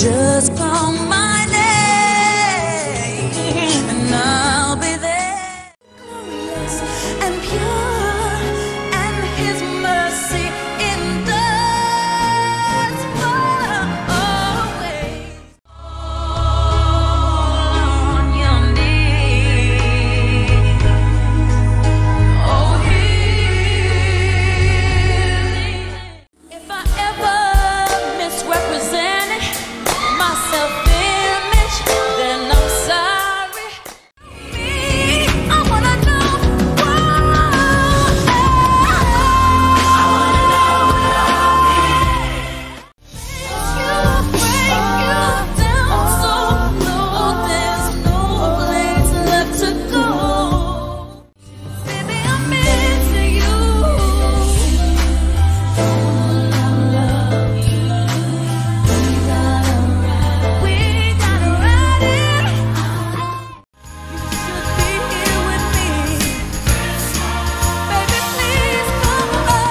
Just call my name and I'll be there. Glorious and pure, and His mercy endures always. On your knees, oh, if I ever misrepresented my self-image, then I'm sorry. I wanna know why. You break you down so low, there's no place left to go. Baby, I'm into you. We gotta ride it. You should be here with me. Baby, please come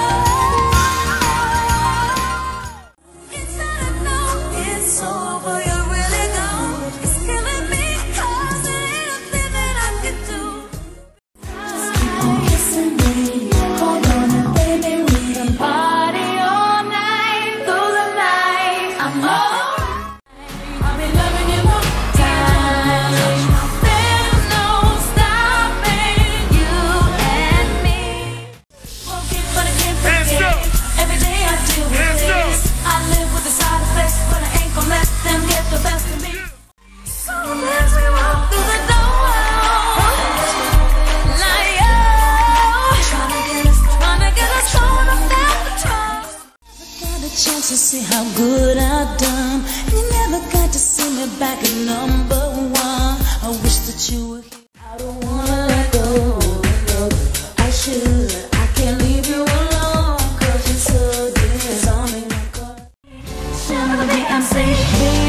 on. Inside I know it's over, you're really gone. It's killing me 'cause there ain't nothing that I can do. Just keep on kissing me. Hold on and baby, we can party all night through the night. I'm alright. I've been loving you long time. There's no stopping you and me. Working but I can't forget. Every day I deal with this. I live with the side effects, but I ain't gonna let them get the best of me. So as we walk through the door, like trying to get us thrown off that patrol. Got a chance to see how good I've done. You never got to see me back at number one. I wish that you were here. I don't wanna let go. I should. I can't leave you alone, 'cause you're so disarming. I'm safe.